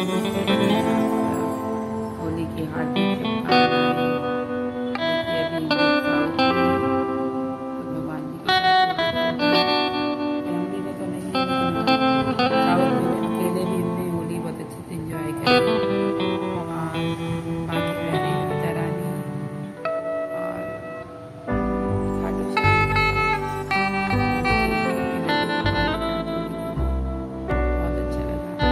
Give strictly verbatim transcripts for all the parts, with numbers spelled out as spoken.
होली की हार्दिक शुभकामनाएं। देखिए अभी साउथ में तो भगवान जी के साथ फैमिली में तो नहीं है, लेकिन हाँ साउथ में मैं अकेले भी हमने होली बहुत अच्छे से इंजॉय करी। और बाकी मैंने राजा रानी और खाटू श्याम जी के साथ होली खेली, फिर लड्डू गोपाल के साथ होली खेली, बहुत अच्छा लगा।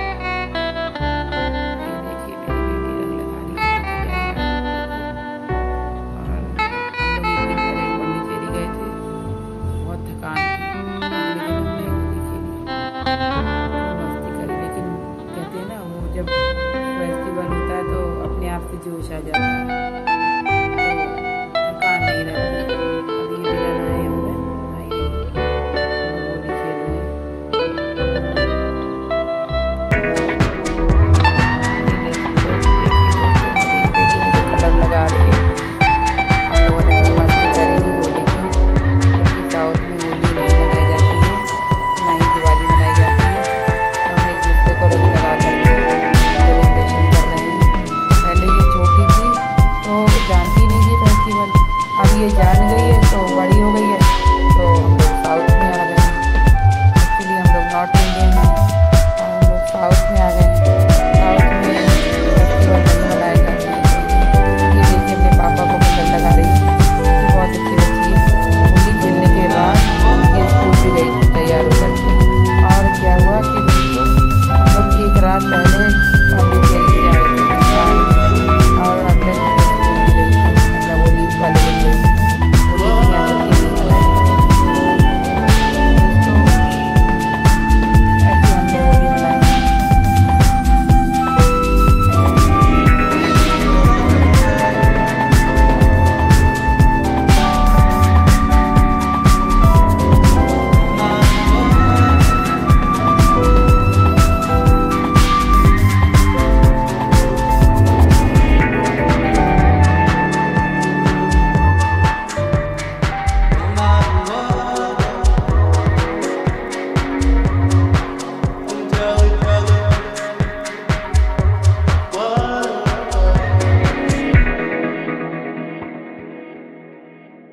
ये देखिए मेरी बेटी रंग लगा रही है, मुझे क्या ही बात है। और हम लोग एक दिन पहले पौंडीचेरी गए थे, बहुत थकान थी, अगले दिन हमने होली खेली, खूब मस्ती करी। लेकिन कहते हैं ना, वो जब फेस्टिवल होता है तो अपने आप से जोश आ जाता है, तो थकान नहीं रहती है। अभी मिलन आए हुए भाई, हम लोग होली खेल रहे हैं। ये देखिए दोस्त, देखिए दोस्तों, मेरी बेटी मुझे कलर लगा रही है। हम लोगों ने खूब मस्ती करी होली की, क्योंकि साउथ में होली नहीं मनाई जाती है, ना ही दिवाली मनाई जाती है। तो हम एक दूसरे को रंग लगा करके सेलिब्रेशन कर रहे हैं। पहले ये छोटी थी तो जानती नहीं थी फेस्टिवल, अब ये जान गई है तो बड़ी हो गई है, तो हम लोग साउथ में आ गए हैं। एक्चुअली हम लोग नॉर्थ इंडियन हैं और हम लोग साउथ में आ गए हैं। साउथ में फेस्टिवल नहीं मनाए जाते हैं कोई भी। ये देखिए अपने पापा को कलर लगा रही है, ये बहुत अच्छी बच्ची है। होली खेलने के बाद ये स्कूल भी गई थी तैयार होकर के। और क्या हुआ कि दोस्तों, हम लोग एक रात पहले पौंडीचेरी से आए थे थकान, और अगले दिन ये स्कूल भी गई थी, मतलब होली वाले दिन गई थी। होली की यहाँ तक के नहीं मनाई दोस्तों, ऐसे हमने होली मनाई।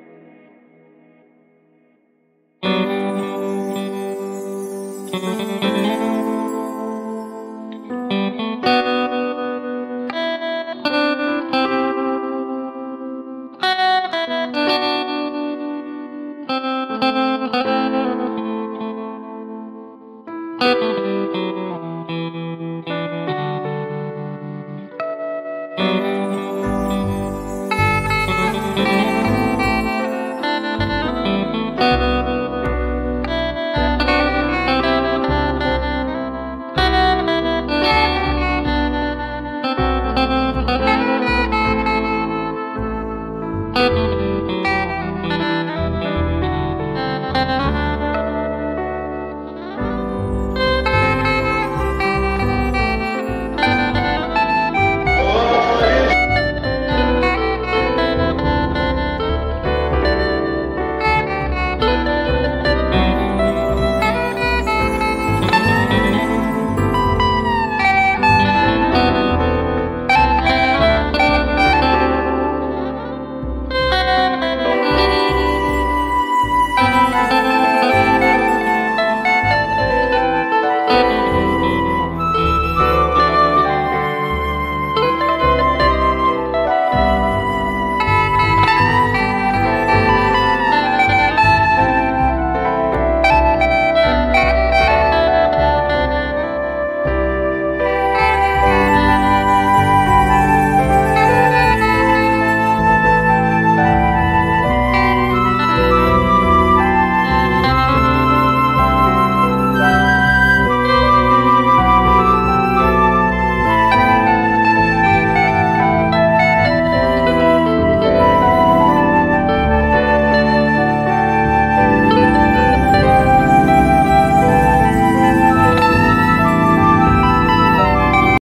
Thank you.